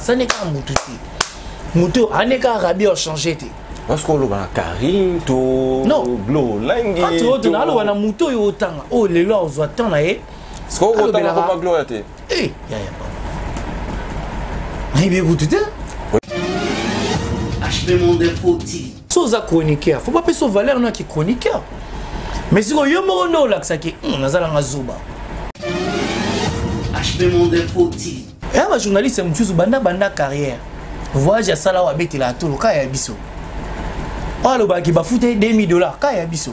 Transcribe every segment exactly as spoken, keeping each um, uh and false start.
ça n'est qu'un moutouti. Moutou, on n'est qu'un rabi a changé. Parce qu'on a Karim, to Glo, Langi. Ah, tu vois, tu as un moutou et autant. Oh, les lois, on voit tant là. Est-ce qu'on a autant de Glo à te? Eh, il y a pas. Il y a beaucoup de temps. H P Monde Foti. Sans chroniqueur, faut pas payer son valeur non qui chroniqueur. Mais si on y a mon nom là que ça qui, on a ça dans la zuba. H P Monde Foti. Et un journaliste c'est monsieur banda banda carrière. Voyage à sala wa beti la tout le cas ya biso. Oh le ba qui ba foutre deux mille dollars ka ya biso.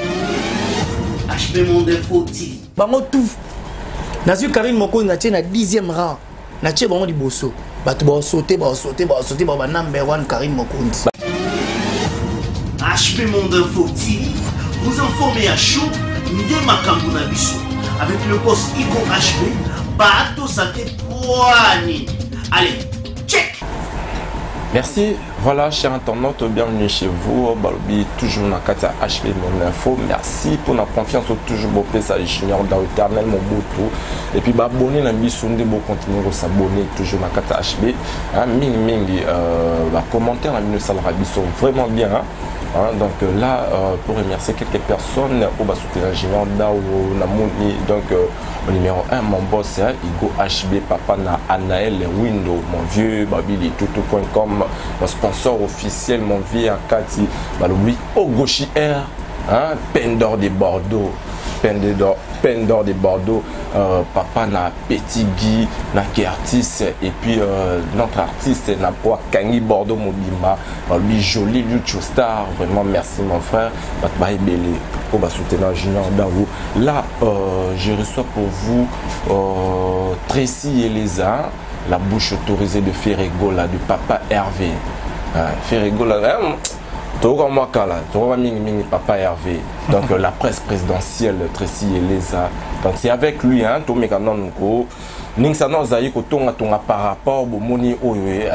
H P Monde Foti. Bango tout. Nazu Karine Moko na tient na dixième rang. Na tient bango di bosso. Ba tu ba sauter ba sauter ba sauter ba number one Karine Moko. H P Monde Foti. Vous informez à chaud, Ndé Makambo na biso. Avec le boss Ico H P, Bato Santé Poani. Allez, check. Merci. Voilà, chers internautes, bienvenue chez vous. Balobi, toujours dans Katia H P Mon Info. Merci pour la confiance. Toujours beau ça junior dans l'éternel mon beau trou. Et puis, abonnez la mission de beau continuer à s'abonner toujours dans Katia H P. Hein, ming ming, euh, bah, commentaire la minute Salrabi sont vraiment bien. Hein. Hein, donc euh, là, euh, pour remercier quelques personnes, au bas soutenir junior Dao Namouni, donc euh, au numéro un, mon boss, hein, Igo H B, papa na Anaël Window, mon vieux Babili, toutou point com, mon sponsor officiel, mon vieux Akati, Baloui, Ogoshi Air, hein, peine d'or de Bordeaux, peine d'or, peine d'or de Bordeaux, euh, papa na Petit Guy, na qui artiste, et puis euh, notre artiste na quoi Kangi Bordeaux Mobimba, lui joli, lui star, vraiment merci mon frère, Batbaï Belé, pour va soutenir Junior Daou. Là, euh, je reçois pour vous euh, Tracy Elisa, la bouche autorisée de Ferregola, du papa Hervé. Euh, Ferregola, hein, Papa Hervé, donc la presse présidentielle Tracy Elisa. Donc c'est avec lui, hein, Tomé Kanonko. Ningsano Zaï Kotonga Tonga par rapport au Moni Oye,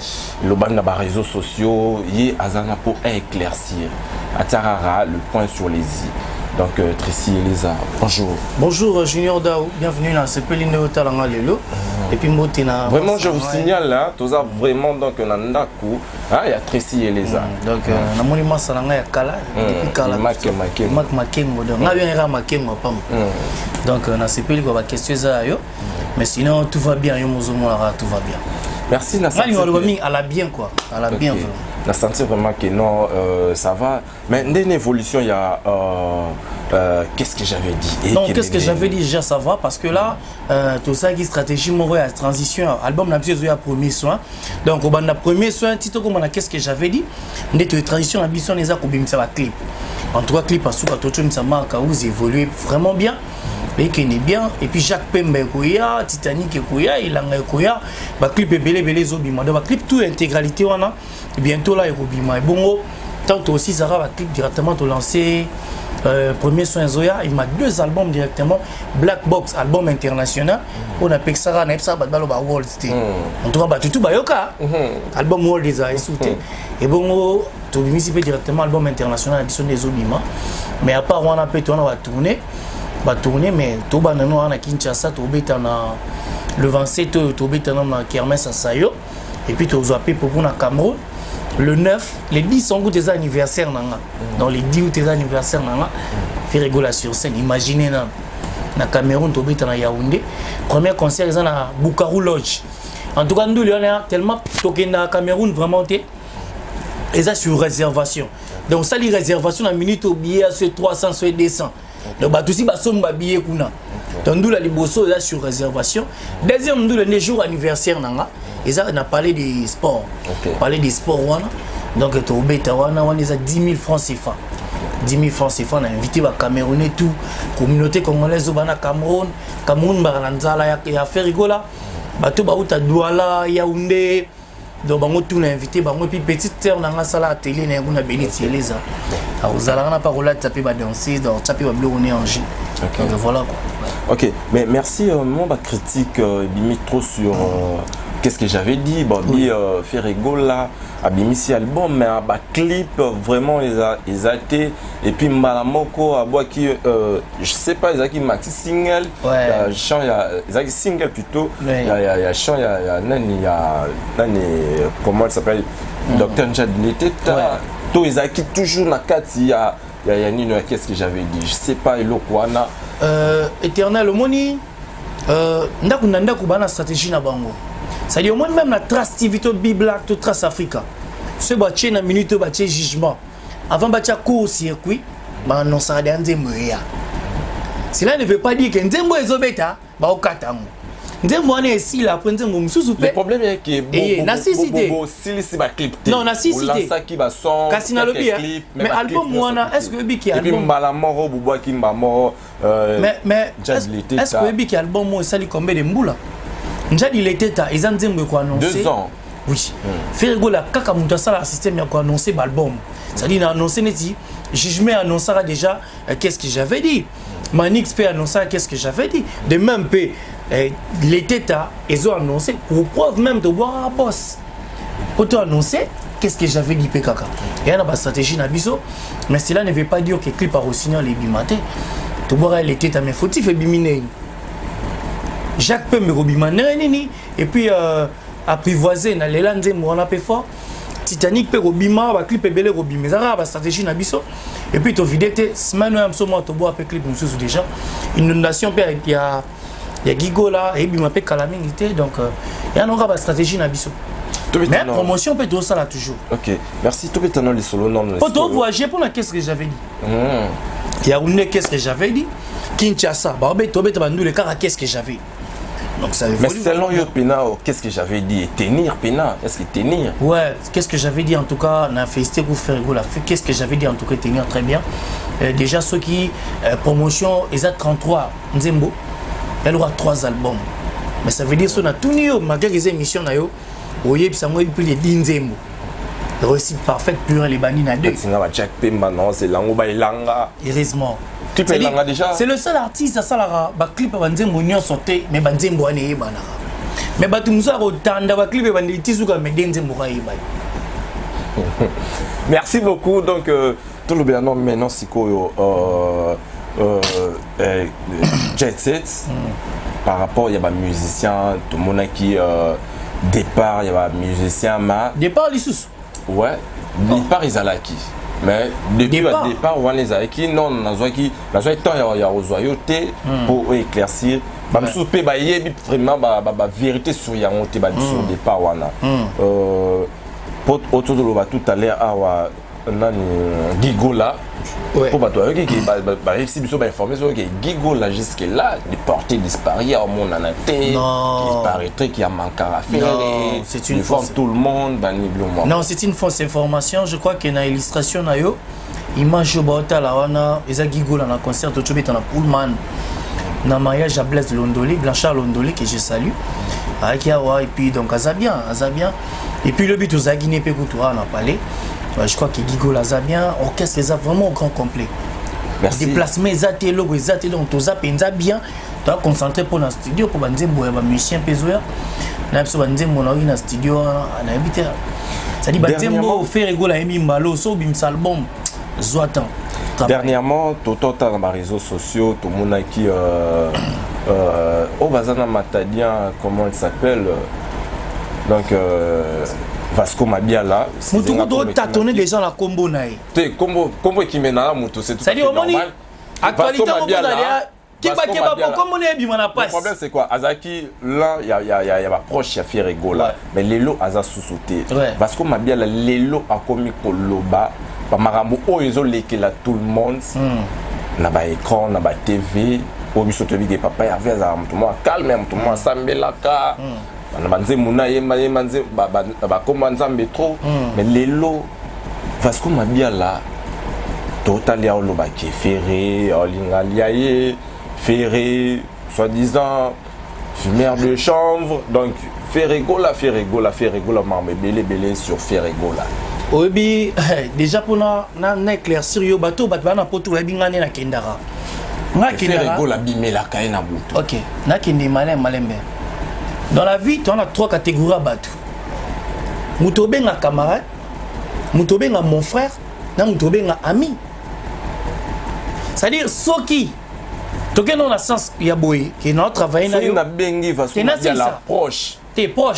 le ban de réseaux sociaux, y Azana pour éclaircir. Atarara, le point sur les i. Donc euh, Tracy Elisa, bonjour. Bonjour Junior Dao, bienvenue dans ce peu l'inéo talanga lelo. Et puis Motina. Vraiment je vous signale là, tout ça vraiment donc Nandaku, il y a Tracy Elisa. Donc na monument salanga ya kala, depuis kala. Mak mak mak makengo donc na bien ra makengo pam. Donc na ce peu ko ba question ça yo. Mais sinon tout va bien yo mozomo là tout va bien. Merci na ça. À la bien quoi, à la bien vraiment. On a senti vraiment que non, euh, ça va. Mais dans l'évolution, il y a euh, euh, qu'est-ce que j'avais dit? Et non, qu'est-ce que j'avais dit déjà, ça va parce que là, euh, tout ça qui stratégie, mon la transition, album n'a plus eu premier soin. Donc, au bas de premier soin, titre comme on a qu'est-ce que j'avais dit? Notre transition, la mission, les a combien ça va clip. En trois clips, à Souka Toto, ça marque à vous évoluer vraiment bien. Et qui est bien, et puis Jacques Pembe Kouya, Titanic Kouya, il a un Kouya, bah clip est belé belé zobima, donc bah clip tout intégralité on a, et bientôt là il robima, et bon, tant aussi ça va clip directement te lancer, euh, premier soin Zoya, il m'a deux albums directement, Black Box, album international, on a Pexara, Nepsa, Badalo ba World State, on trouve bah tout Bayoka, album World des a essouté, et bon, tu municipal directement album international, édition des zobima, mais à part on a peut on va tourner. Va tourner mais tout bas nous on a Kinshasa tout bêta na le vingt-sept tout bêta na Kermesse à Sayo et puis tout zappé pour na Cameroun le neuf les dix sont des anniversaires nanga dans les dix ou tes anniversaires nanga fait rigoler sur scène imaginez na na Cameroun tout bêta na Yaoundé premier concert ils na Bukavu Lodge en tout cas nous on a tellement toqué na Cameroun vraiment té et ça sur réservation donc ça les réservations la minute au billet à ce trois cents soit deux cents. Donc bah tout si bah somme bah billet kuna. Donc nous la liboso là sur réservation. Deuxième nous le jour anniversaire nanga. Et ça on a parlé des sports. Parler des sports wana. Donc to beta wana wana ils a dix mille francs C F A. dix mille francs C F A on a invité ba Camerounais tout communauté congolaise au bana Cameroun, Cameroun ba nzala ya ya Ferrigola. Ba tout ba uta Douala, Yaoundé. Donc bango tout l'a invité bango puis petite terre dans la salle à télé na nguna Beniti Elisa. Alors vous allez na pas roulade taper ba danser donc taper ba bleu on est en G. Donc voilà quoi. OK, mais merci euh, mon ba critique euh, limite trop sur euh, qu'est-ce que j'avais dit, bon, oui. euh, Ferregola, Abimisi album, mais un bah, clip, vraiment, ils a, ils a été, et puis Malamoko, à bois qui, euh, je sais pas, ils a qui maxi single, ouais. il y a chant, il y a, ils a single plutôt, ouais. il y a, il y a, il y a chant, il y a, il y a, il y a, Nani, comment elle s'appelle, mm. Docteur Njad l'été, tout, ils a qui toujours na quatre, il y a, il y a, il y a, qu'est-ce que j'avais dit, je sais pas, il a, euh, éternel, au moni, euh, ndaku ndaku bana stratégie na bango. C'est-à-dire, moi même la trace T V, to Biblac, to trace Africa. Ce bâtiment na minute, bâtiment jugement. Avant bâtiment court circuit, bah non ça a des moyens. Cela ne veut pas dire que Nzembo est obéta, bah au katango. Nzembo on est ici là, pour Nzembo msousoupé. Le problème est que bon, si si ba clip. Non, na cité. Ça qui va son. Kasina lobi. Mais album moi est-ce que Ebi qui album. Et puis Malamoro Boubou qui m'a mort. Mais mais est-ce que Ebi qui album moi ça lui combien de mboula? Njadi il était à ils ont dit quoi annoncer deux ans oui Ferregola kaka muta sala système ya quoi annoncer l'album ça dit annoncé neti jugement annoncera déjà qu'est-ce que j'avais dit Manix peut annoncer qu'est-ce que j'avais dit de même peu l'été à ils ont annoncé pour preuve même de voir un boss pour te annoncer qu'est-ce que j'avais dit kaka il y a une stratégie na biso mais cela ne veut pas dire que clip par au signal les bimaté to voir l'été à mes fautifs et biminer Jacques peut me robimane et puis euh, apprivoiser na lelanze mo na pe fort Titanic peut robima ba clip belé robimé ça ba stratégie na biso et puis to vidéo semaine am so mo to bo après clip nous déjà inondation peut il y a il y a Gigo là et bima pe calamité donc il y a une stratégie na biso mais promotion peut tout ça là toujours. OK merci tout peut les solo non pour to voyager pour la qu'est-ce que j'avais dit il y a une qu'est-ce que j'avais dit Kinshasa ba be to be ta nous le cas qu'est-ce que j'avais. Donc ça mais selon yo Pena, qu'est-ce que j'avais dit? Tenir Pena, est-ce que tenir? Ouais, qu'est-ce que j'avais dit en tout cas, on a félicité pour faire rigolo. Qu'est-ce que j'avais dit en tout cas, tenir très bien. Euh, déjà ceux qui euh, promotion, ils ont trente-trois Nzembo, elle aura trois albums. Mais ça veut dire qu'on a tout nié malgré les émissions na yo, voyez puis ça moi plus les dix Nzembo. Réussite parfaite plus les bandits na deux. C'est Pemba non, c'est Lango Bailanga. Heureusement. C'est le seul artiste à ça là ba clip ba Nzembo nyo sauté mais ba Nzembo ane yeba na. Mais ba tumza ko tanda ba clip ba nditizuka mais Nzembo ka yeba. Merci beaucoup donc euh, tout le bien non maintenant siko euh euh, euh Jet Set par rapport il y a ba musicien tout le monde qui euh, départ il y a ba musicien ma départ l'issous. Ouais, départ Izalaki. Mais depuis le départ, on les a qui non, on a qui, la joie temps il y a aux royautés pour éclaircir. Bah souper bah y est vraiment bah bah vérité sur y a monté bah sur départ on a. Euh, pour autour de l'eau tout à l'heure à nani Gigola. Pour bah toi qui bah bah si biso bah informé sur que Gigola jusque là déporté disparu à mon anaté. Il paraîtrait qu'il y a manqué à faire. C'est une fausse tout le monde bah ni non c'est une fausse information je crois que na illustration na yo image bota la wana eza Gigola na concert to chobeta na Pullman na mariage à Blaise Londoli Blanchard Londoli que je salue avec yawa et puis donc Azabien Azabien et puis le but aux Aguiné pe kutura na parlé. Je crois que Gigola a bien, orchestre est vraiment au grand complet. Merci. Déplacement, ils ont logo, ils ont donc tous ils bien. Tu as concentré pour le studio pour banzer boire musicien pesoir. Na biso banzer mon ori na studio na habiter. Ça dit banzer mo faire Ferregola emi malo so bim album. Zoatan. Dernièrement, tout dans les réseaux sociaux, tout le monde qui euh euh au Bazana Matadien, comment il s'appelle donc euh Vasco Mabiala. Moutou doit tâtonner des gens la combo naï. Tu combo combo qui mène à la moto c'est tout. Ça dit au moni. Actualité on peut aller qui va qui va comme on est bien na passe. Le problème c'est quoi? Azaki là il y a il y a il y a proche il y a Ferregola mais Lelo aza sous-sauté. Vasco Mabiala Lelo a commis Koloba pa marambo o ezo lekela tout le monde. Na ba écran na ba T V o biso to bi papa ya veza mtu mo calme mtu mo sambelaka. On a dit muna yema yema nze ba ba koma nzambe trop mais lelo Vasco Mabiala total ya oloba ki ferré olinga liaye ferré soi-disant fumeur de chanvre donc Ferregola Ferregola Ferregola marme belé belé sur Ferregola obi déjà pour na na éclaircir yo bato bato na poto ebingane na kendara nga kendara Ferregola bimela kaina buto OK na kende malem malembe Dans la vie, tu as trois catégories à battre. Moutobenga camarade, Moutobenga mon frère, na Moutobenga ami. C'est-à-dire, ceux qui, tu as dans le sens, il y a boy, qui est notre travail, il y a bengi parce qu'il y a la proche. T'es proche.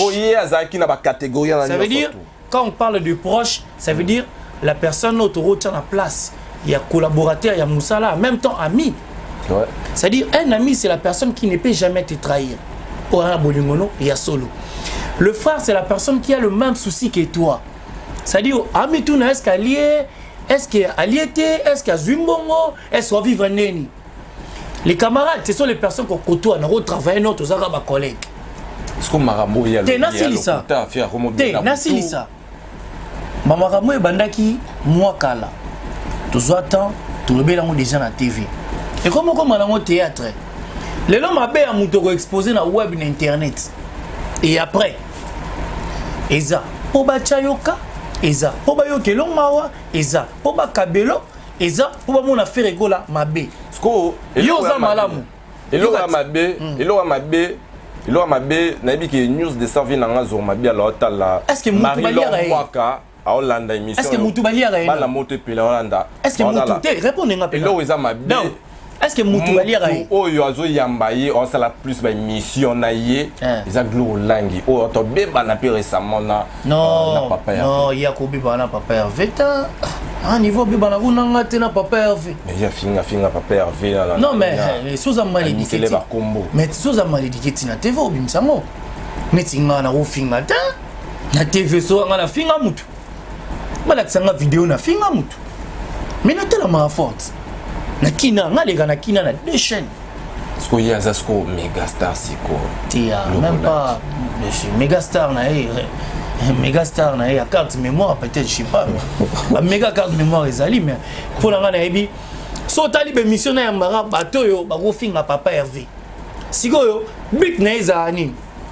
Ça veut dire, quand on parle de proche, ça veut dire la personne autour tient la place. Il y a collaborateur, il y a Moussala, en même temps ami. Ouais. C'est-à-dire, un ami, c'est la personne qui ne peut jamais te trahir. Pour un bolingono, il y a solo. Le frère, c'est la personne qui a le même souci que toi. C'est-à-dire, ami, tu est-ce qu'il y a est-ce qu'il y a aliété, est-ce qu'il y a Zumbongo, est-ce qu'on vit Neni. Les camarades, ce sont les personnes qu'on côtoie, on travaille notre collègues. Est-ce que Marambo y a le T'es Nassilissa. T'es Nassilissa. Marambo est bandaki, moi kala. Tous attends, tout le bien déjà na T V. Et comment on a au théâtre? Les gens m'appellent à mon exposé dans web et internet. Et après, Eza, Poba Chayoka, Eza, Poba Yokelong Mawa, Eza, Poba Kabelo, Eza, Poba mon affaire égola, Mabe. Yoza Malamu. Eloa Mabe, Eloa Mabe, Eloa Mabe, Nabi qui est news de sa vie dans la zone Mabe à l'hôtel là. Est-ce que Marie Waka à Hollande émission? Est-ce que Moutoubalia est la moto pile Hollande? Est-ce que Moutoubalia répondez-moi? Eloa Mabe. Est-ce que Moutoubalia est oh yoazo yambaye on ça la plus ba mission na ye ils a glo langi oh to beba na pe récemment na non non il y a ko beba na papa Hervé ta à niveau beba na kunanga te na papa Hervé mais il y a finga finga papa Hervé là non mais les choses à malédiquer mais choses à malédiquer na T V obimsango mais tinga na ofinga ta na T V so nga na finga mutu bala tsanga vidéo na finga mutu mais na tela ma forte na kina na les gars na kina na deux chaînes ce qu'il y a zasko Megastar c'est quoi tia même pas monsieur Megastar na eh Megastar na eh carte mémoire peut-être je sais pas la méga carte mémoire ezali mais pour la ngana ebi so tali be mission na yambara bato yo ba ko finga papa Hervé sikoyo bit na ezani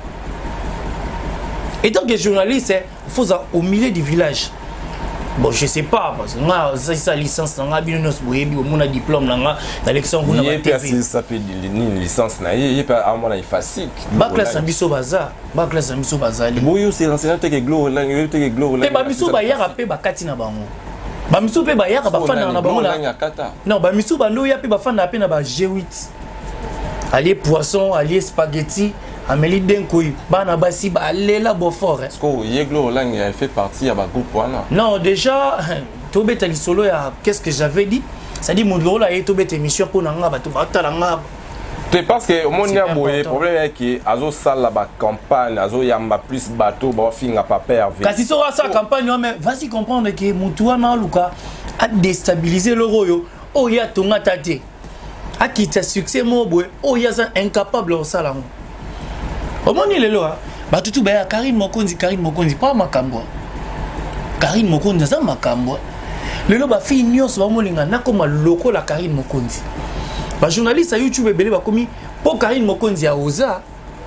et tant que journaliste il faut au milieu du village. Bon, je sais pas, parce que moi, c'est sa licence, on a bien un diplôme dans l'élection. Il y a une licence, il y a un facile. Baclasse Ambiso Baza, Baclasse Ambiso Baza. Oui, c'est l'enseignant qui est global, qui est global. Mais Bamiso Bayar a payé Bakati na bango. Bamiso pe Bayar a pas fan na bango. Non, Bamiso Bando ya pe ba fan na pe na ba G huit. Allié poisson, allié spaghetti. Amélie Denkoui, Bana Bassi, Aléla Beaufort. Est-ce que Yeglo Lang fait partie à groupe? Non, déjà, Tobé Talisolo, qu'est-ce que j'avais dit? C'est-à-dire, mon rôle a été Tobé émission pour Nanga, Batalanga. Parce que mon le problème est que Azo Sal la campagne, Azo Yamba plus bateau, Bofing à Papa Hervé. Quand il sera sa campagne, mais vas-y comprendre que Moutouana Luka a déstabilisé le royaume. Oh, il y a ton attaqué. A quitté succès, mon boy. Oh, il y a un incapable au salon. Au moins il est là, bah tout tout bah Karine Mokonzi, Karine Mokonzi, pas Makambo. Karine Mokonzi, ça Makambo. Le lo bah fille nyos bah molinga na comme loco la Karine Mokonzi. Bah journaliste à YouTube belé bah commis pour Karine Mokonzi à Oza.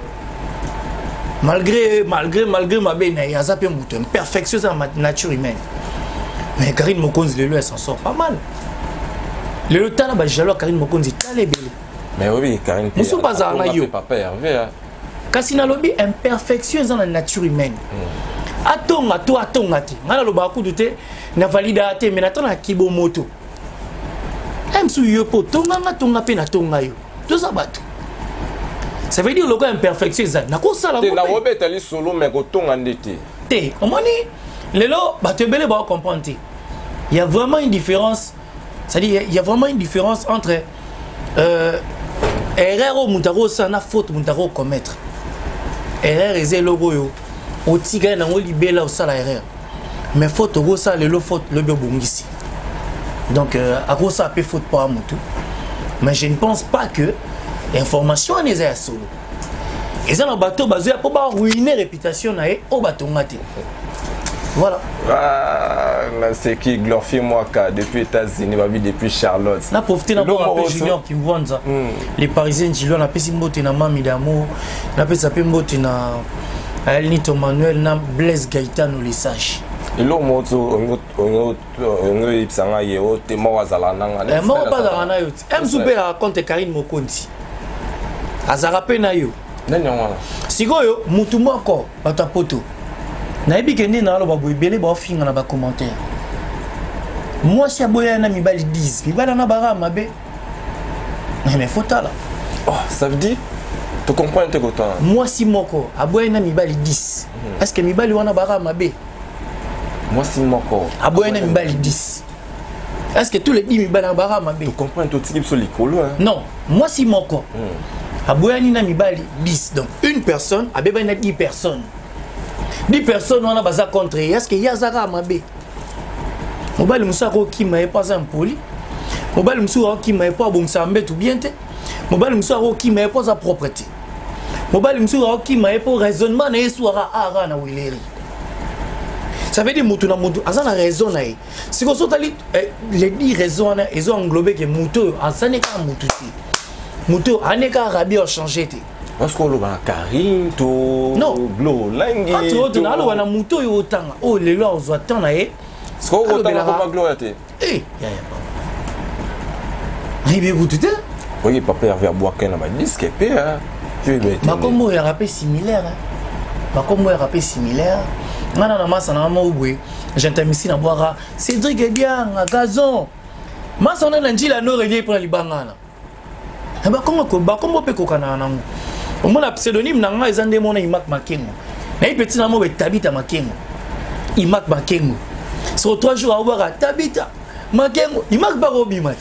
Malgré malgré malgré ma belle il y a ça peu mouton, perfection dans ma nature humaine. Mais Karine Mokonzi le lo elle s'en sort pas mal. Le lo tala bah jalo Karine Mokonzi talé belé. Mais oui Karine. Musu bazar na yo. Papa Hervé. Kasi na lobi imperfection dans la nature humaine. Atonga to atonga ti. Ngala lo ba ku dute na valida te mais natona kibo moto. Em su yo po tonga nga tonga pe na tonga yo. Tout ça bato. Ça veut dire le gars imperfection ça. Na ko sala ko. Te na robet ali solo mais ko tonga ndete. Te, omoni lelo ba te belé ba comprendre. Il y a vraiment une différence. C'est-à-dire il y a vraiment une différence entre euh erreur au mutaro ça na faute mutaro commettre. Erreur est logo yo o tiga na ngo libela o sala erreur mais faute go ça le faute le bongisi donc euh, à cause ça peut faute pas mutu mais je ne pense pas que information n'est à solo et ça le bateau basé pour pas ruiner réputation na e o bateau ngate voilà ah c'est qui glorifie moi car depuis États-Unis ma vie depuis Charlotte na profiter na pour rappel junior qui me ça les parisiens junior na pesi mbote na mami d'amour na pesa pe mbote na Elnito Manuel na Blaise Gaëtano les sages et l'autre moto on on ipsanga yeo te mo wazala nanga eh mo pas za na yo em souper à compte Karine Mokonzi azara pe na yo Nani wana. Sikoyo mutu moko bata poto. Na ebi kende na alo babu ebele ba finga na ba commentaire. Moi si aboya na mibali dix, mibali na bara mabe. Mais faut là. Oh, ça veut dire tu comprends un peu autant. Moi si moko aboya na mibali dix. Est-ce que mibali wana bara mabe? Moi si moko aboya na mibali dix. Est-ce que tous les dix mibali na bara mabe? Tu comprends tout type sur l'écolo hein? Non, moi si moko. Aboya ni na mibali dix. Donc une personne abeba na dix personnes. dix personnes wana baza contre. Est-ce que yazaka mabe? Mobali musako ki ma pas un poli. Mobali musako ki ma pas bon sambe tout bien te. Mobali musako ki ma pas sa propreté. Mobali musako ki ma pas raisonnement na eswara ara na wileri. Ça veut dire mutu na mutu azana raison na. Si ko sotali les dix raisons na ils ont englobé que mutu azane ka mutu ti. Mutu aneka rabi a changé te. Parce qu'on le va Karim to Glo Langi. Ah tu tu na lo na mutu yo tanga. Oh les lois on attend na e. Ce qu'on va pas Glo te. Eh, ya ya papa. Ribe goutute. Oui, papa avait boire qu'un na disque pe hein. Je vais Ma comme ya rappé similaire. Ma comme ya rappé similaire. Ngana na masa na mama ubwe. J'intermisi na boira Cédric Ediang à gazon. Masa na njila no revient pour libangana. Ba comme ko ba comme pe ko kana nangu. Au moins la pseudonyme na nga ezande mona Imak Makengo. Na petit na mo be Tabita Makengo. Imak Makengo. Sur trois jours à voir Tabita Makengo, Imak Barobimat.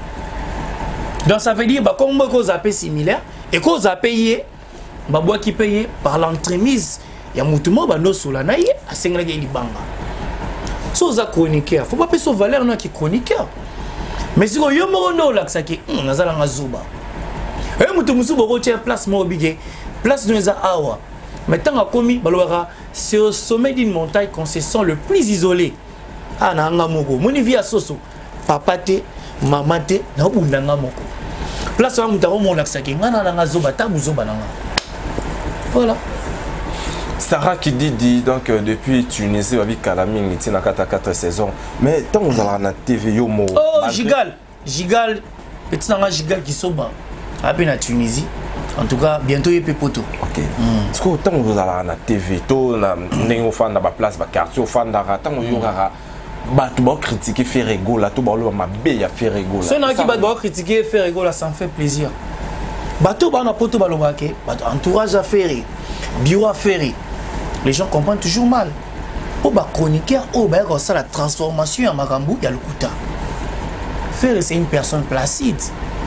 Donc ça veut dire bah comme moi qu'on appelle similaire et qu'on a payé bah bois qui payé par l'entremise. Il y a mutumo bah no sous la naïe à cinq libanga. So za chroniqueur, faut pas payer son valeur non qui chroniqueur. Mais si on y a mono là que ça qui on a za la zuba. Et mutumo sous boko tient place mo bigé, place nous a awa. Maintenant a commis balora c'est au sommet d'une montagne qu'on se sent le plus isolé. Ah na ngamoko, moni via soso. Papa te, maman te, na bunda ngamoko. Place wa mutaro mo la saki ngana na ngazoba ta muzoba na nga. Voilà. Sarah qui dit, dit donc euh, depuis Tunisie avec Kalaming il tient à quatre saisons mais tant vous allez na T V yo mo oh Gigal Gigal petit nanga Gigal qui soba à peine à Tunisie en tout cas bientôt il peut poto ok parce que tant vous allez na T V to na nengo fan na ba place ba quartier fan da tant yo rara ba to ba critiquer faire rigolo là to ba lo ma be ya faire rigolo c'est na qui ba ba critiquer faire rigolo ça me fait plaisir bateau ba na poto ba lo ba ke entourage à faire bureau à faire. Les gens comprennent toujours mal. Pour les chroniqueurs, oh, ben, ça la transformation en Magambo, il y a le Kouta. Faire, c'est une personne placide.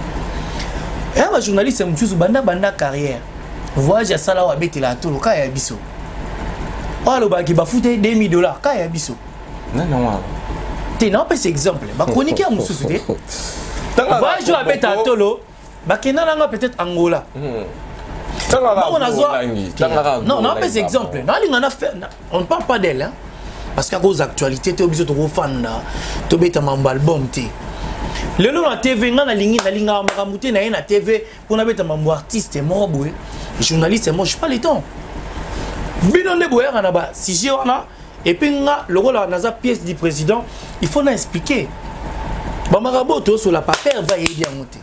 Et un journaliste, c'est un chose banda banda carrière. Voyage à Salah ou à Betela, tout le cas, il y a biso. Oh, le bas qui va foutre deux mille dollars, il y a biso. Non, non, non. Tu n'as pas cet exemple. Les chroniqueurs, nous soutient. Voyage à Betela, Tolo, peut-être Angola. Non, non, mais c'est exemple. On ne parle pas d'elle. Hein? Parce qu'à cause d'actualité, tu es obligé de faire fan. Tu es obligé de faire un album. Le long de la T V, on a la T V pour faire un artiste. Les journalistes, moi, je n'ai pas le temps. Si j'ai et puis, le rôle de la pièce du président, il faut l'expliquer. Sur la papier, va aider à monter.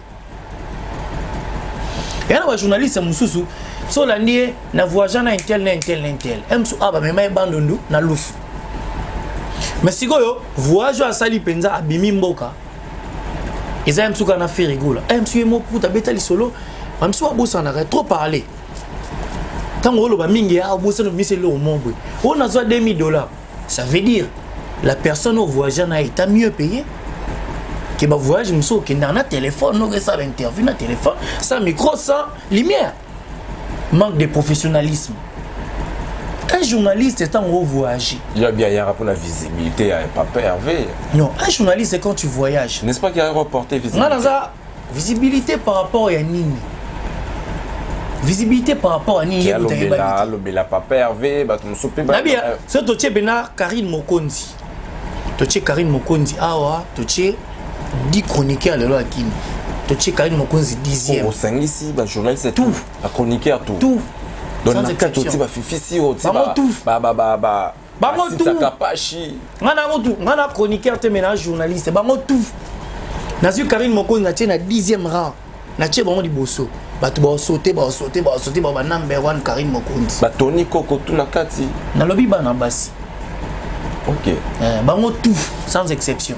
Et là, les journalistes, Moussou, so l'année, na voyage na intel, na intel, na intel. M sou aba, mais ma bandondo, na louf. Mais si go yo, voyage à Sali Penza, à Bimi Mboka, et ça, M sou kana fait rigolo. M sou est mot pour ta bêta li solo, M sou a bossé en arrêt, trop parler. Quand on va mingi, a bossé no mise le au monde. On a soit deux mille dollars. Ça veut dire, la personne au voyage na est mieux payée. Que bah voyage monsieur qui n'a pas téléphone non ça interview na téléphone sans micro sans lumière manque de professionnalisme. Un journaliste est en haut voyage. Il y a bien hier pour la visibilité à Papa Hervé. Non, un journaliste c'est quand tu voyages. N'est-ce pas qu'il y a un reporter visibilité? Non, ça visibilité par rapport à Nini. Visibilité par rapport à Nini. Le la Papa Hervé, bah tu me soupes pas. Bien, ce totier bena Karine Mokonzi. Totier Karine Mokonzi. Ah ouais, totier dix chroniqueurs le Kini. Tu sais Karine Mokonzi dixième. Au cinq ici, bah journaliste c'est tout. La chroniqueur tout. Tout. Dans la carte aussi bah fifi au bah tout. Bah bah bah bah. Bah tout. Ça capachi. Ngana tout. Ngana chroniqueur te ménage journaliste. Bah tout. Nazu Karine Mokonzi na tient na dixième rang. Na tient vraiment du bosso. bato ba sauter ba sauter ba sauter ba number one Karim Mokonzi ba Tony Koko tout na kati na lobby bana basi. OK eh bango tout sans exception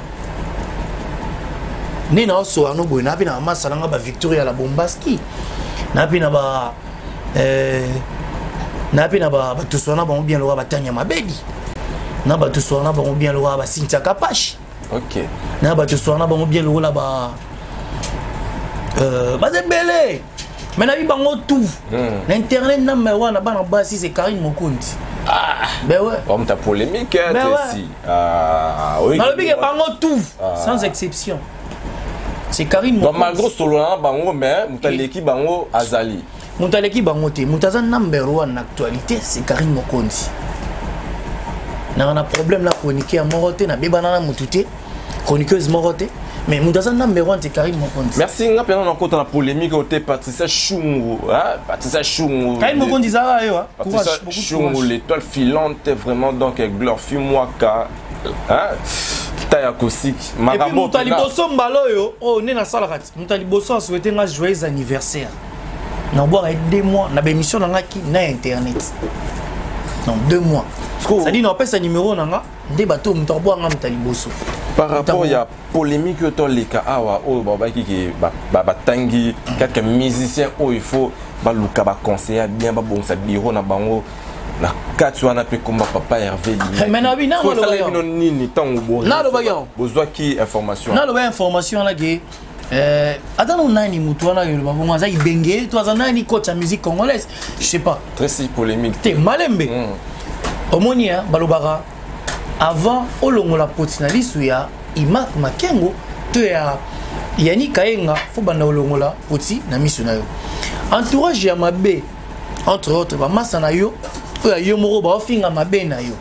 ni na so ano boy na bina massa nga ba Victoria la Bombaski na bina ba euh na bina ba bato sona bango bien lo ba Tanya Mabedi na bato sona bango bien lo ba Cynthia Kapashi. OK na bato sona bango bien lo la ba euh ba Zembele. Mais na bango tout. L'internet number one na bana basi c'est Karim Mokonzi. Ah, ben ouais. On t'a polémique ici. Ah, oui. Na lobi bango tout sans exception. C'est Karim Mokonzi. Donc malgré solo na bango mais mutaleki bango azali. Mutaleki bango te. Mutaza number one en actualité c'est Karim Mokonzi. Na na problème la chroniqueur moroté na bebana na mutute. Chroniqueuse moroté. Mais Moutaza number one c'est Karim Mokonzi. Merci. On a perdu encore la polémique côté Patricia Chungu. Hein? Patricia Chungu. Karim Mokonzi ça va yo. Patricia Chungu, l'étoile filante vraiment donc Glorfi Mwaka. Hein? Taya Kosik. Et puis Moutali Bosso Mbalo yo. Oh né na salarat. Moutali Bosso a souhaité un joyeux anniversaire. Na boire deux mois na émission na ki na internet. Non deux mois. Ça dit non pas sa numéro nanga. Ndé bateau Moutali boire nga Moutali Bosso. Par rapport il y a polémique autour les cas awa oh baba qui ba ba tangi quelques musiciens oh il faut ba luka ba conseiller bien ba bon sa bureau na bango na kati wana pe comme papa Hervé mais na bi na lo ba no nini tango bo na lo ba yo besoin qui information na lo ba information la ge euh attends nani mutu wana yo ba bon za ibenge toi za nani coach musique congolaise je sais pas très si polémique te malembe omonia balobara avant olongola potinalisu ya Imak Makengo to ya Yani Kaenga fo banda olongola poti na misu na yo entourage ya mabe entre autres ba massa na yo to ya yo moko ba ofinga mabe na yo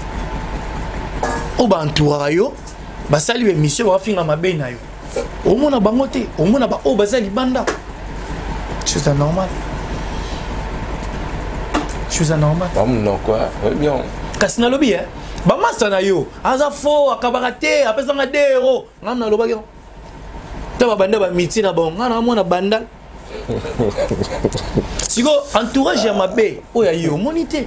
o ba entourage yo ba sali be mission ba ofinga mabe na yo o mona bango te o mona ba o bazali banda c'est normal c'est normal non quoi bien kasi na lobi hein ba massa na yo aza fo akabarate apesa nga deux euros ngana loba yo ta ba banda ba miti na bon ngana mona bandal siko entourage ya mabe o ya yo monité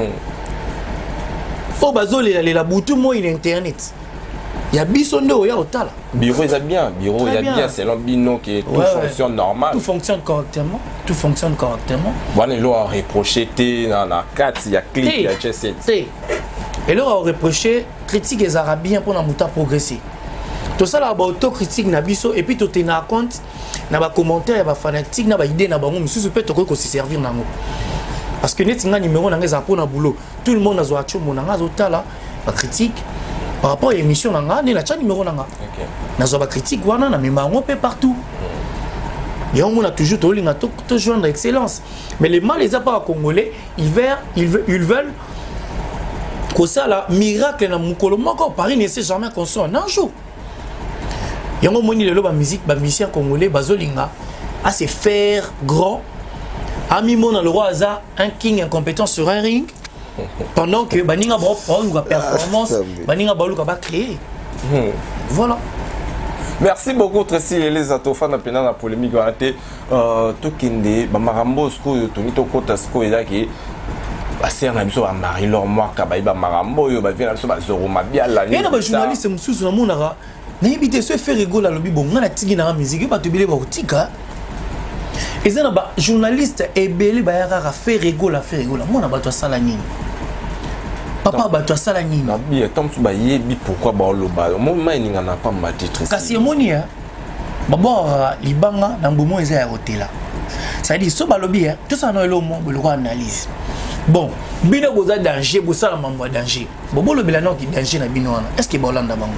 o bazoli la la butu mo in internet ya biso ndo ya otala bureau est bien bureau il y a bien c'est l'ambino qui tout ouais, fonctionne ouais. normal tout fonctionne correctement tout fonctionne correctement bon il a reproché té na na quatre il y a clic il y a sept et là on reproché critique les arabiens pour na muta progresser tout ça là ba autocritique na biso et puis tout tenir compte na ba commentaire ba fanatique na ba idée na bango monsieur peut to ko se servir nango parce que net nga numéro na ngeza pour na boulot tout le monde a zo acho mona nga zo tala ba critique par rapport à l'émission nanga ni la cha numéro nanga OK na zo ba critique wana na mema ngo pe partout et on a toujours to linga to to joindre excellence mais les mal les a pas congolais ils veulent ils veulent ils veulent que ça là miracle na mukolo moko Paris ne sait jamais qu'on soit un jour yango moni le ba musique ba musicien congolais bazolinga à se faire grand ami mona le roi Aza un king incompétent sur un ring pendant que baninga ba prendre performance baninga ba luka ba créer voilà. Merci beaucoup Tracy les atofans na pena na polémique raté euh to kinde ba marambo sko to ni to kota sko ezaki c'est un abso à Marie-Laure Mwaka ba ba marambo yo ba vient abso ba zoro mabia la ni. Et na ba journaliste mususu na monara na ibité se faire rigoler lobi bon na tigi na musique ba to bile ba otika. Et ça na ba journaliste ebele ba ya ra faire rigoler faire rigoler mona ba to sala nini. Papa ba to sala nini. Na bi tant ba yebi pourquoi ba loba. Mo mai ninga na pas ma titre. Kasi monia ba ba libanga na mbomo eza ya hotela. Ça dit so ba lobi hein tout ça no elo mo le analyse. Bon, bino boza danger, boza la mambo danger. Bobo le belano qui danger na bino wana. Est-ce que bolanda bango?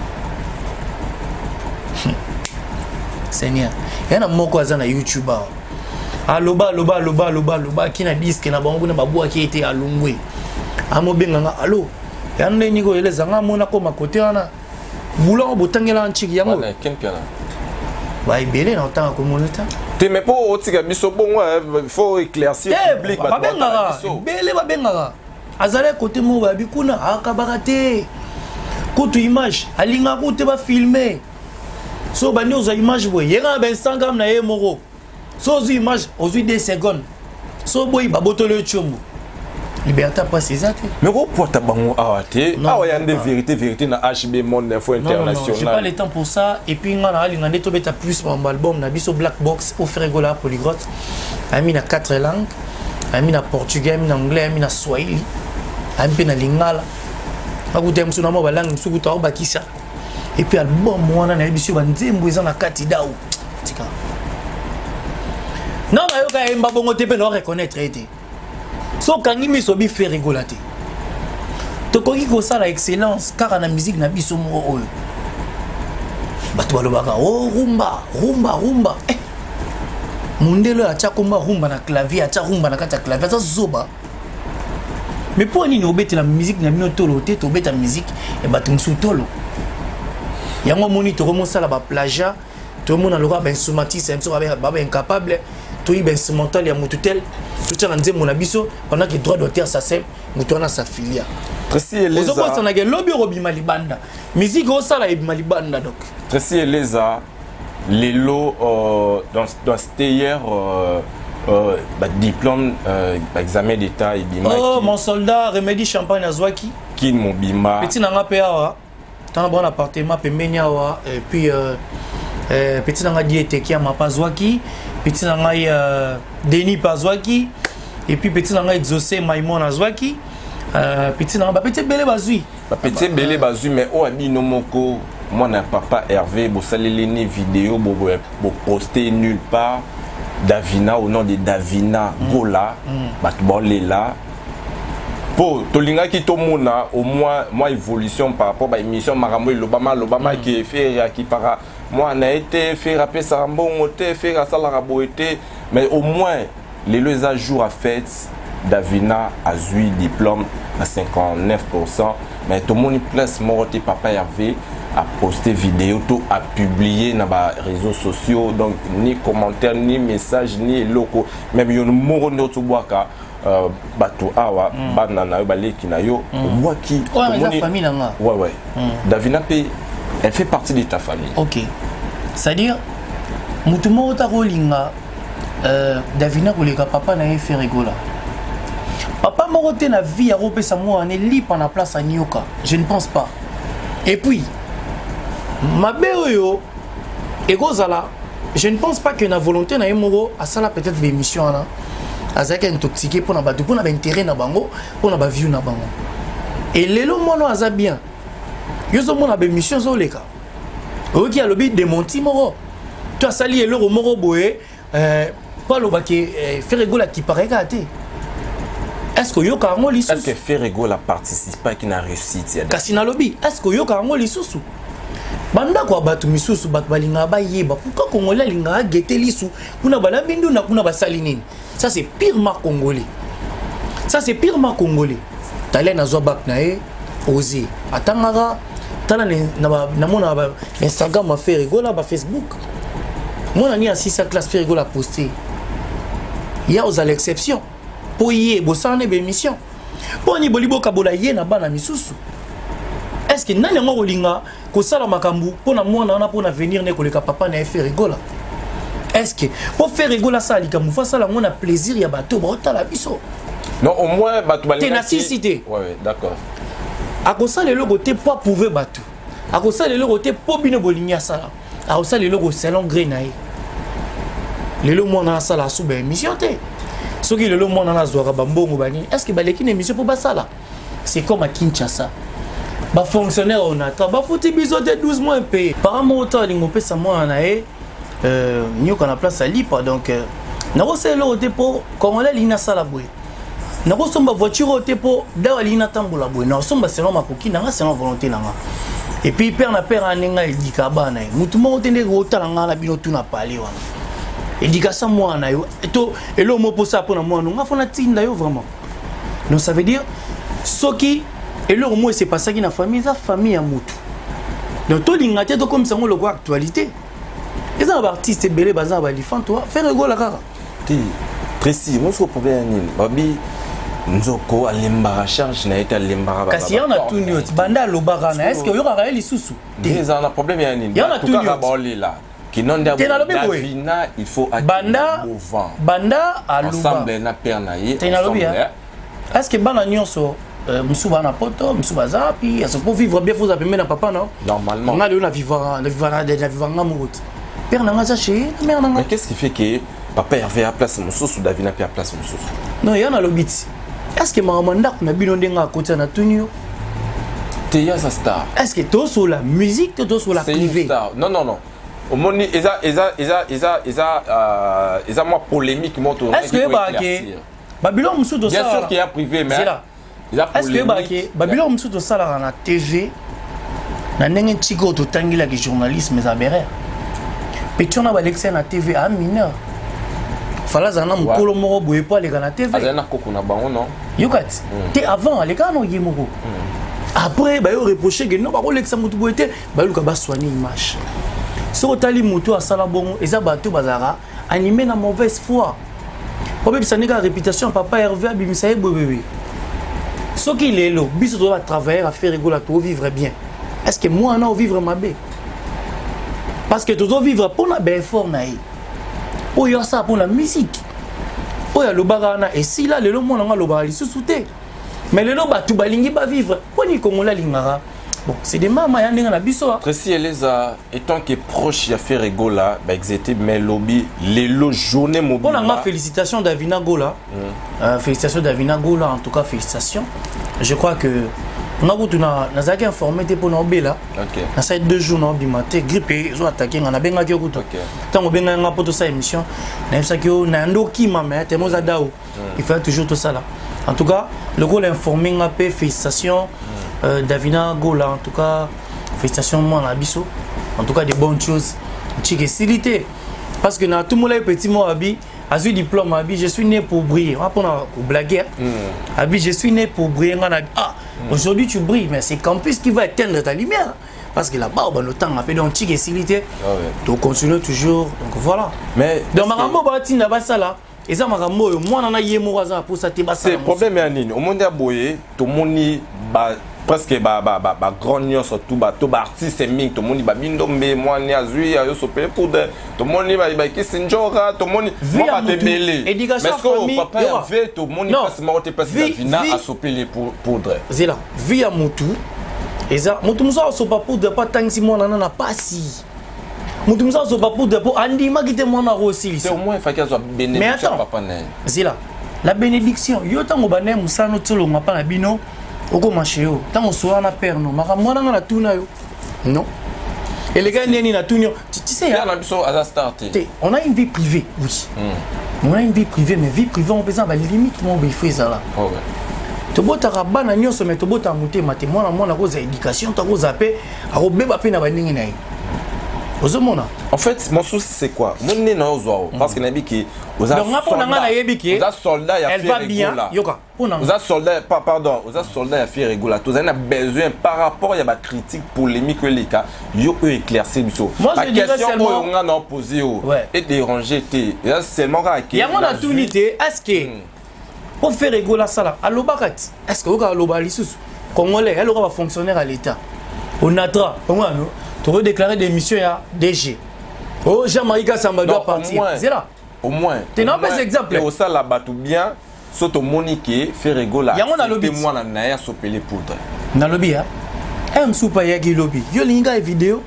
Seigneur, yana moko aza na YouTube ba. Aloba loba loba loba loba ki na disque na bango na babu ki était alungwe. Amo benganga allo. Yana ni go eleza nga mona ko makote wana. Boulon botangela nchiki yango. Wala kempiana. Ba ibele na otanga ko moneta. Tu mais pour otika biso bon il faut éclaircir le public ba bengara bele ba bengara azale côté mo ba bikuna akabarate kutu image alinga kutu ba filmer so ba nyoza image boye yera ba Instagram na ye moko so aux images aux deux secondes so boy baboto le chombo liberté après c'est ça mais quoi pour ta bango awate ah ouais il y a des vérités vérités na H B Monde Info International j'ai pas le temps pour ça et puis ngana ali ngande to beta plus mon album na biso Black Box au Ferregola polyglotte ami na quatre langues ami na portugais ami na anglais ami na swahili ami pe na lingala akuta msuna mo balangue msuku to bakisa et puis album wana na biso banzembo eza na kati daou tika non ayoka emba bongo te pe no reconnaître été so kangi miso bi Ferregola te tokoki kosala excellence car na musique na biso mo oyo bato balobaka oh rumba rumba rumba eh mundelo acha komba rumba na clavier acha rumba na kata clavier ça zoba mais pour ni obete la musique na bino tolo te to beta musique e bato msu tolo yango moni to komosala ba plagiat to mona loka ba instrumentiste mso ba ba incapable to y ba instrumental ya mututel tout ça nzembo na biso pendant que droit d'auteur ça c'est mutona sa filia Tracy Eleza ozo ko na ke lobby robi malibanda musique o sala e malibanda donc Tracy Eleza lelo euh, dans dans c'était hier euh, euh, bah, diplôme euh, bah, examen d'état et bima oh qui, mon soldat Remedy Champagne azwaki qui mon bima petit nanga pe awa tant bon appartement pe menya awa et puis euh, euh, petit nanga diete qui a ma pazwaki petit nanga euh, Denis pazwaki et puis petit nanga Exaucé Maimon azwaki euh, petit nanga petit belé bazui ba petit belé bazui mais o abino moko moi na papa Hervé bo saleleni vidéo bo bo poster nulle part Davina au nom de Davina mm. Gola mm. Bat bon là pour tolinga ki to mona au moins moi évolution par rapport à émission marambo l'Obama l'Obama mm. qui fait qui para moi na été fait rapper ça bon moté fait ça la raboité mais au moins les deux à jour à fête Davina a eu diplôme à cinquante-neuf pour cent mais tout le monde place morté papa Hervé à poster vidéo tout à publier dans les réseaux sociaux donc ni commentaires ni messages ni locaux même yon moro no tuboaka euh bato awa banana baleki na yo moi qui ouais famille nanga ouais ouais Davina pe elle fait partie de ta famille OK c'est-à-dire mutu moko ta rolinga euh Davina koleka papa na Ferregola papa moko te na vie ya kopesa moi en li pendant place à Nyoka je ne pense pas et puis mabe oyo ekozala je ne pense pas que na volonté na yemoro asala peut-être des émissions là azaka intoxiqué pour na ba pour na ba intérêt na bango pour na ba view na bango et lelo mono aza bien yozo mona ba émission zo leka oki alobi démenti moro to asali eloro moro boye euh pas lo ba ke Ferregola qui paraît gâté. Est-ce que yo karango lisusu est-ce que Ferregola participe qui na réussite kasi na lobby est-ce que yo karango lisusu banda kwa batu misusu batu balinga ba yeba pourquoi congolais linga gete lisu kuna bala bindu na kuna basali nini ça c'est purement congolais ça c'est purement congolais talé na zo bak na e oser atangara tala na na mona ba Instagram ma Ferregola ba Facebook mona ni assis sa classe Ferregola posté il y a aux l'exception pour y bosane be émission pour ni bolibo kabola ye na bana misusu est-ce que nani ngo linga ko sala makambu pona mwana na pona venir ne koleka papa na Ferregola est-ce que pour Ferregola ça likambu fa sala ngona plaisir ya bato ba otala biso non au moins bato balinga ténacité ouais ouais d'accord a ko sala le côté pas pouvoir bato a ko sala le côté po bino bolinga sala a ko sala le côté salon grenaï le lo mwana sala sous ba émission té soki le lo mwana na zoaka bambongo bani est-ce que baleki na émission pour basala c'est comme à Kinshasa ba fonctionnaire on attend ba fouti biso de douze mois payé par rapport au temps lingo pesa moi na e euh nyoka na place à lipa donc na ko selo au dépôt congolais lina sala boy na ko somba voiture au dépôt dawa lina tambola boy na somba selon makoki na selon volonté na et puis père na père anenga edika bana mutu mo tende ko talanga na bino tuna pale wana edika sa moi na yo to elo mo posa pona moi no ngafona tinda yo vraiment donc ça veut dire soki et le mot c'est pas ça qui na famille ça famille à mutu donc to lingate to comme ça on le voit actualité les artistes belé bazar ba lifan toi Ferregola kaka ti précis moi ce problème ni babi nzoko alembara charge na eta alembara kasi ya na tout nyot banda lobara na est-ce que yo kaka lisusu des en problème ya ni ya na tout nyot ba là Kinonda Davina il faut Banda Banda Aluba ensemble na père na ye est-ce que bana nyonso musuba na poto musuba zapi est-ce pour vivre bien faut appeler na papa non normalement on a le na vivre na vivre na vivre na mout père na nga ché mère na mais qu'est-ce qui fait que papa Hervé a place mususu Davina a place mususu non il y en a le bit est-ce que maman ndak na bino ndenga côté na tunio Teya sa star est-ce que toi sur la musique toi sur la privée non non non au moni eza eza eza eza eza euh eza moi polémique moto est-ce que ba ke Babylon musu to ça bien sûr qu'il y a privé mais est-ce que ba ke Babylon musu to ça là na T V na ndenge chiko to tangila ki journalisme za bere petona ba l'excès na T V a mineur fala zana mukolo moko boye pa le na T V azana koko na bango non yokat te avant les gars no yemoko après ba yo reprocher que non ba ko l'excès mutu boete ba luka ba soigner image so tali mutu a sala bongo eza bato bazara animé na mauvaise foi Obe bisanika réputation papa Hervé abimisa ye bébé ce qu'il est là biso doit travailler à faire rigoler tout vivre bien est-ce que moi on vivre ma bé parce que tu dois vivre pour la belle forme naï pour y ça pour la musique pour y a le barana et si là le lo moi on a le barali sous-souté mais le lo ba tu balingi ba vivre pour ni comme la lingara. Bon, c'est des mamans qui ont biso. Tracy Eleza, étant que proche a fait rigola, bah exécuté mes lobby, les lo journées mobile. On a félicitations Davina Gola. Mm. Euh, félicitations Davina Gola, en tout cas félicitations. Je crois que on a beaucoup na nazaki informé pour nos bela. OK. Na ça deux jours na bimaté grippé, zo attaquer na benga ki okuto. OK. Tant benga nga poto ça émission. Na ça ki na ndoki mama te moza dao. Il faut toujours tout ça là. En tout cas, le rôle informé nga pe félicitations. Euh, Davina Gola, en tout cas, félicitations moi en abisso. En tout cas, des bonnes choses. Tchikessilité. Parce que dans tout le monde, petit mot, Abi, a eu diplôme, Abi, je suis né pour briller. On va prendre pour blaguer. Abi, je suis né pour briller. Ah, aujourd'hui tu brilles, mais c'est campus qui va éteindre ta lumière. Parce que là-bas, on a le temps, on a fait donc tchikessilité. Donc, continue toujours. Donc, voilà. Mais. Donc, Marambo, Batin, là-bas, ça là. Et ça, Marambo, moi, on a eu mon hasard pour ça. C'est le problème, Yanine. Au monde, Boye, tout le monde. Presque ba ba ba ba grand nion surtout ba to ba artiste ming to moni ba bindombe moi ni azui yo sopé pour de to moni ba ba ki sinjora to moni moi ba te belé éducation famille papa Hervé to moni passe ma te passe Davina a sopé les poudre zela via mutu eza mutu musa sopa poudre pas tant si moi na pas si mutu musa sopa poudre pour andi ma kite moi na aussi c'est au moins fa qu'il soit bénédiction papa na zela la bénédiction yo tango ba ne musa no tsolo ma pa na bino Oko macheo, tant on soit na père non, mara moi na tuna yo. Non. Et les gars ni na tunio, tu sais on a starté. On a une vie privée, oui. On a une vie privée mais vie privée on peut ça ba limite mon be fait ça là. Oh ouais. To bota rabana nyonso mais to bota muté maté moi na moi na cause éducation to cause apé a robeba pe na ba ndingi na yi. En fait, mon souci c'est quoi? Mon nez n'a pas parce que n'a dit que vous avez soldats, elle va bien. Yoka. Vous avez soldats, pardon, vous avez soldats à faire régular. Vous avez besoin par rapport à la critique polémique que les cas, yo éclaircir du tout. La question que on a posé et déranger té. Seulement il y a mon opportunité. Est-ce que pour faire régular ça là, à l'obakat, est-ce que vous avez l'obalissus congolais, elle aura fonctionnaire à l'État. On attend, comment nous? Tu veux déclarer des missions à D G. Oh, Jean-Marie Samba doit partir. C'est là. Au moins. Tu n'as pas exemple. Et au ça là-bas tout bien, saute au monique, fait rigoler. Il y a mon lobby. Moi na naya sopé les poudres. Na lobby hein. M soupa yaki lobby. Yo linga vidéo.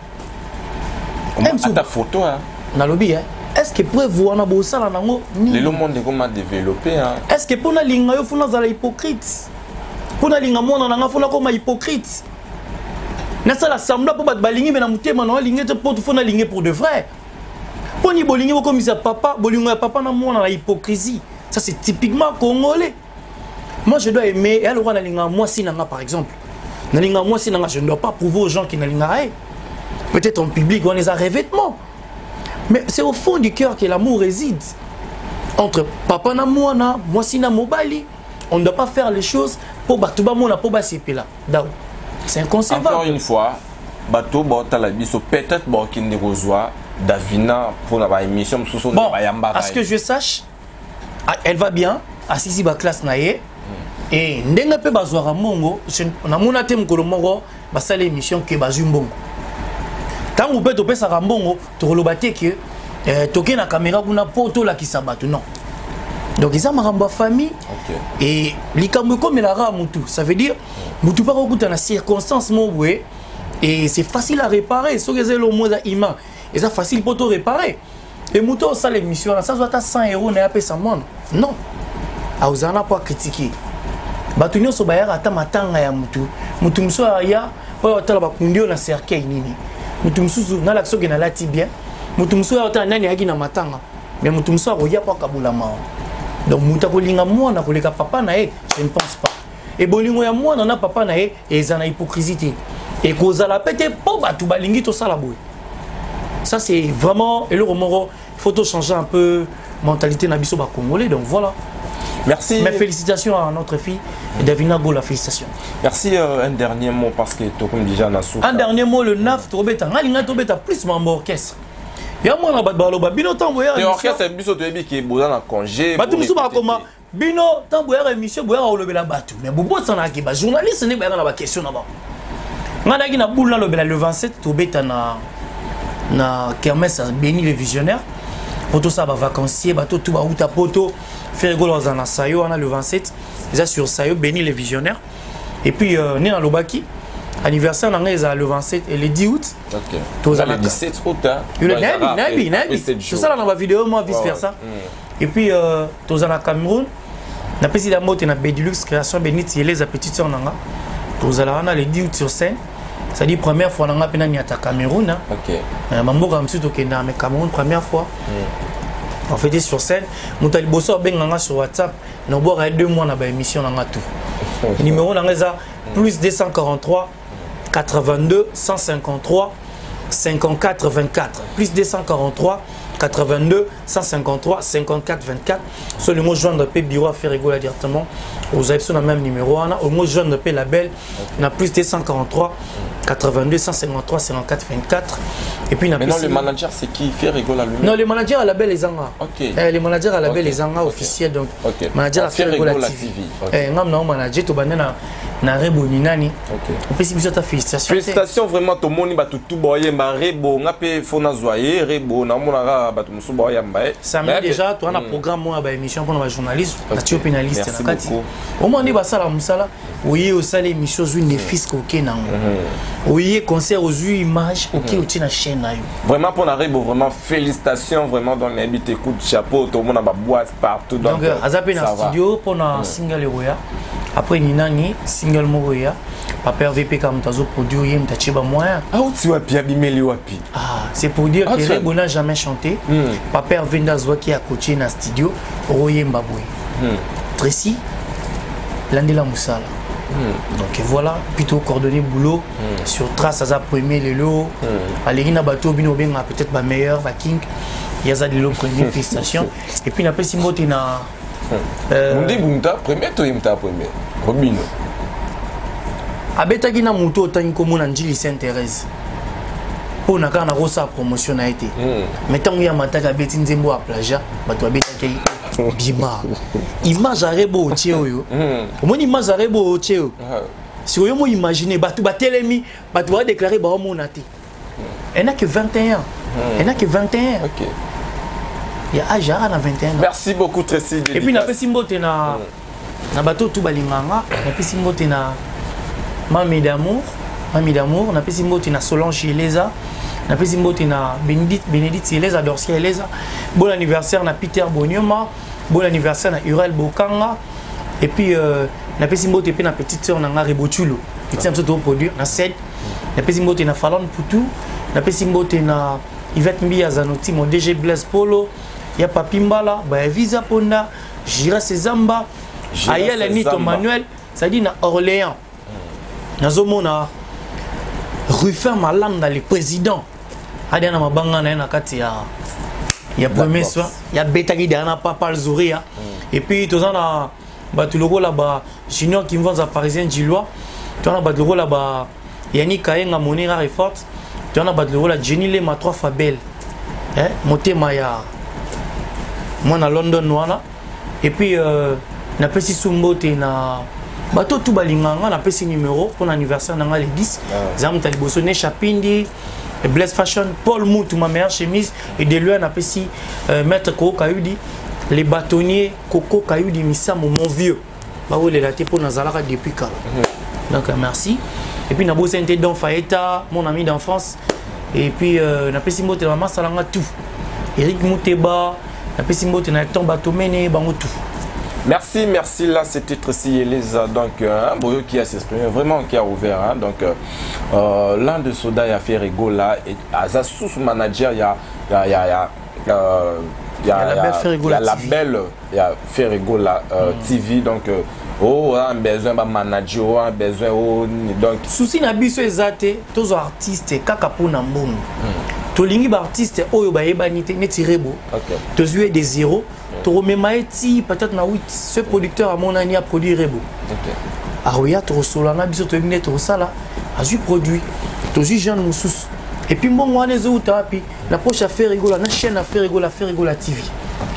M ta photo hein. Na lobby hein. Est-ce que pour voir na bossa là nango ni le monde comment développer hein. Est-ce que pour na linga yo funa za hypocrite. Pour na linga mona na funa comme hypocrite. Nasa la sembla pour battre balingi mais na mutema na lingi te pour fona lingi pour de vrai. Pour ni bolingi ko comme ça papa, bolingo papa na mona la hypocrisie. Ça c'est typiquement congolais. Moi je dois aimer et alors na linga moi si nanga par exemple. Na linga moi si nanga je ne dois pas prouver aux gens qui na linga. Peut-être en public on les a revêtements. Mais c'est au fond du cœur que l'amour réside. Entre papa na mona, moi si na mobali, on ne doit pas faire les choses pour battre ba mona pour ba sepela. Dao. C'est inconcevable. Encore une fois, bateau Botalabiso peut-être bon qui ne reçoit Davina pour la émission sous son bon, à ce que je sache, elle va bien, assise à classe naie et ndenga pe bazwara mongo na mona tem ko mongo basala émission ke bazumbongo. tant ou peut topé sa rambongo to lobate que toke na caméra kuna poto la kisabatu non. Donc ils ont ma famille et likambo comme la ra mutu, ça veut dire mutu pas okuta na circonstance mo boué et c'est facile à réparer, so que c'est le mot ima et ça facile pour te réparer. Et mutu ça l'émission ça doit être cent euros na payer ça monde. Non. A uzana pas critiquer. Batu nyo so bayara ata matanga ya mutu. Mutu mso ya pa tala ba kundio na cercueil nini. Mutu msusu na la soki na lati bien. Mutu mso ya ata nani yaki na matanga. Mais mutu mso ya pa kabula mao. Donc muta kolinga mwana koleka papa na e, je ne pense pas. Et bolingo ya mwana na papa na e, ezana hypocrisie. Et kozala pete po batu balingi to sala boy. Ça c'est vraiment et le romoro, il faut tout changer un peu mentalité na biso ba congolais. Donc voilà. Merci. Mes félicitations à notre fille Davina Gola, félicitations. Merci. Euh, un dernier mot parce que tu comme déjà na souffle. Un dernier mot le neuf Tobeta. Ngalinga Tobeta plus membre orchestre. Ya moi na balo ba bino tamboya. Et orchestre biso to ebi ki boza na congé. Ba tout ba koma bino tamboya émission boya olobela batu. Mais bobo sana ki ba journaliste ne ba na ba question na ba. Ngana ki na boule na lobela le vingt-sept Tobeta na na kermesse béni les visionnaires. Poto ça ba vacancier ba tout ba uta poto. Faire rigolo dans un Sayo, on a le vingt-sept, déjà sur Sayo, béni les visionnaires. Et puis, euh, né dans l'Obaki, anniversaire, on a le vingt-sept et le dix août. Ok. Le dix-sept août, hein. Le Nabi, Nabi, Nabi. C'est ça dans ma vidéo, moi, vice versa. Et puis, euh, tous en Cameroun, on a pris la mode, on a Bédilux, création bénite, il les a petites sœurs, tous en a le dix août sur scène. C'est-à-dire, première fois, on a pénani à Cameroun. Ok. Mambo, comme tu au Kenya, mais Cameroun, première fois. On fait des sur scène, Moutali Bosso Benganga sur WhatsApp, nous boire deux mois dans l'émission dans tout. Numéro dans les plus deux cent quarante-trois quatre-vingt-deux cent cinquante-trois cinquante-quatre vingt-quatre plus deux cent quarante-trois quatre-vingt-deux cent cinquante-trois cinquante-quatre vingt-quatre. Sur le mot joindre P bureau à faire rigoler directement. Vous avez sur le même numéro. Au mot joindre P label, on a plus deux cent quarante-trois quatre-vingt-deux cent cinquante-trois cinquante-quatre vingt-quatre. Et puis, maintenant, le manager, c'est qui fait rigoler à lui? Non, le manager à la belle les Anga. Ok. Eh, les managers à la belle les Anga officiels. Donc, okay. Manager à faire rigoler à T V. Eh, non, non, manager, tu banane na rebo ni nani. Ok. On peut s'y ta félicitations. Félicitations vraiment, tout le monde va tout boyer, ma rebo, on a fait fona zoyer, rebo, na mon ara, bah tout le monde boyer mbaye. Ça me déjà, tu as un programme moi à émission pour nos journalistes, tu es pénaliste. Merci beaucoup. Au moins, on est bas la musala. Oui, au salé émission une fils qu'aucun nan. Oui, concert aux images, ok, au tina chaîne là. Vraiment pour la rebo, vraiment félicitations, vraiment dans les habits, écoute chapeau, tout le monde a ma boîte partout. Donc, à zapper dans le studio pour un single Roya. Après Ninani, single Moroya, Papa V P comme Tazo produit, il m'a tchiba moyen. Ah, où tu vas bien bimeli wapi? Ah, c'est pour dire que Rebo n'a jamais chanté. Papa Venda Zoa qui a coaché dans le studio, Roye Mbaboué. Tracy, Landela Moussala. Donc voilà, plutôt coordonné boulot sur trace à sa premier les lots. Aléina Bato Bino Benga peut-être ma meilleure, ma king. Il y a ça de l'eau première félicitations. Et puis, on a pas si mot na. On dit Bumta, premier, toi, Bumta, premier. Robino. Abeta Gina Mouto, Tani Komo Nanjili Sainte-Thérèse. Pour na kana rosa promotion a été. Mais tant qu'il y a Mataka Betin Zembo à Plaja, Bato Abeta Kei. Bima. Image à Rebo au Tchéo. Au moins, image à Rebo au Tchéo. Si vous imaginez, Bato Batelemi, Bato va déclarer Baromonati. Elle n'a que vingt et un. Elle n'a que vingt et un. Ok. Il y a Aja à vingt et un. Merci beaucoup, Tracy. Et puis, on a fait Simbote na na bateau tout balinganga. On a fait Simbote na Mami d'amour. Mami d'amour. On a fait Simbote na Solange Eleza. On a fait Simbote na Bénédicte Bénédicte Eleza, Dorcia Eleza. Bon anniversaire na Peter Bonyoma. Bon anniversaire na Urel Bokanga. Et puis, euh, on a fait Simbote na petite sœur na Rebochulo. Petit un peu produit na Sed. On a fait Simbote na Fallon Poutou. On a fait Simbote na Yvette Mbia Zanoti, mon D G Blaise Polo. Il y a Papi Mbala, Visa Ponda, Gira Sezamba, Ayel Nito Manuel, ça dit na Orléans. Nazomona Ruffin Malam dans les présidents. Adena Mabanga na kati ya ya premier soin, il y a Betagi Dana Papa Zouria. Et puis tous en a Batuloko là-bas, Junior qui vend à Parisien Gilois. Tu en as Batuloko là-bas, Yannick Kayenga Monera est forte. Tu en as Batuloko là, Jenny Lema trois Fabel. Hein, Moté Maya. Moi, à London, voilà. Et puis, euh, na pesi sumbote na bato tout balinganga na pesi numéro pour l'anniversaire nanga le dix zam tali bosone Chapindi Blaise Fashion Paul Moutou ma meilleure chemise et de lui na pesi maître Koko Kayudi les bâtonniers Koko Kayudi Misamo mon vieux ba wole la te pour nazalaka depuis kala donc merci et puis na bosente Don Faeta mon ami d'enfance et puis na pesi mbote maman salanga tout Eric Mouteba na pesi mbote na ton batomene bango tout. Merci, merci. Là, c'était Tracy Elisa, donc un boyo qui a s'exprimé, vraiment qui a ouvert. Hein, donc, euh, l'un de Soda, il a fait rigolo là. Et à sa sous-manager, il y a, il y a, il y a, euh, il y a, il y a, il y a la belle, il y a fait rigolo là, euh, mm. T V. Donc, euh, oh, un besoin de manager, un besoin, oh, donc. Souci na biso ezate, tous artistes, kakapo na mbongo. Tolingi ba artiste oyo ba yebanité netirebo. OK. Tozué des zéros. Tu remets peut-être na huit ce producteur à mon année a produit Rebo. OK. Aroya to solana biso to ngine to sala a ju produit. To ju jeune moussous. Et puis bon moi les autres puis la prochaine affaire rigolo na chaîne affaire rigolo affaire rigolo T V.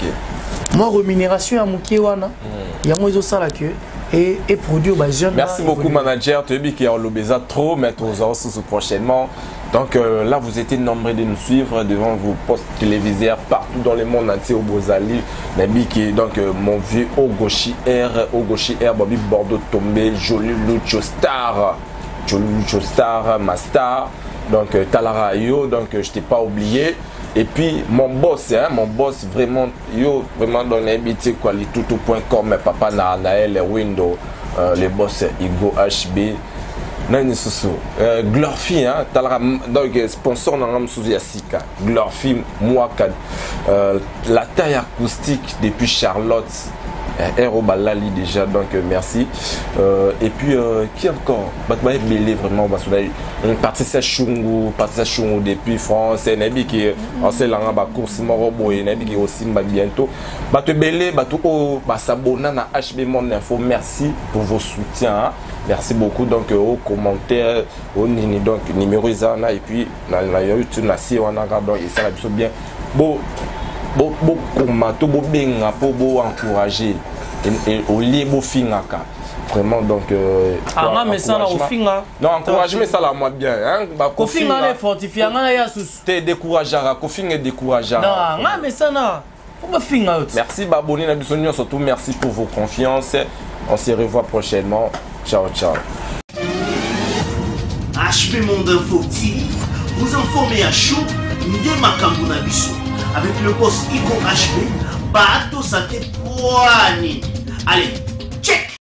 OK. Moi rémunération à mukie wana. Il y a moi zo sala que et et produit ba jeune. Merci beaucoup manager, tu dis qu'il y a l'obéza trop mais tu auras sous prochainement. Donc euh, là, vous étiez nombreux de nous suivre devant vos postes téléviseurs partout dans le monde entier au Bozali. Nabi qui est donc euh, mon vieux Ogoshi R, Ogoshi R, Bobby Bordeaux tombé, Joli Lucho Star, Joli Lucho Star, ma star. Donc euh, Talara Yo, donc euh, je t'ai pas oublié. Et puis mon boss, hein, mon boss vraiment, yo, vraiment dans l'habitude quoi, les toutou point com, mais papa na Naël, Windows, euh, les boss Igo H B. Nani Soso, euh, Glorfi, hein, donc sponsor dans l'âme sous Yassika, Glorfi, moi, euh, la taille acoustique depuis Charlotte, Aéro Balali déjà, donc euh, merci. Euh, et puis, euh, qui encore? Batouaï Belé, vraiment, on partit à Chungu, parti à Chungu depuis France, Nabi qui est en ce langue, bah, course Morobo, et Nabi qui est aussi bientôt. Batou Belé, Batou, bah, s'abonner à H B Mon Info, merci pour vos soutiens. Hein. Merci beaucoup donc euh, aux commentaires, au nini donc numéro Isana et puis la YouTube na si on a donc et ça la bien. Bon bon bon commento bon benga pour bon encourager et au lié bon fingaka. Vraiment donc euh, ah mais ça là au finga. Non encouragement ça là moi bien hein ba ko finga les fortifier ngana ya sous. Te découragera ko finga découragera. Non mais ça là. Pour finga. Merci baboni na biso surtout merci pour vos confiances. On se revoit prochainement. Ciao, ciao. H B Monde Info T V, vous informez à chaud, Ndé Makambo na biso, avec le boss Igo H B, Bato Sate Poani. Allez, check!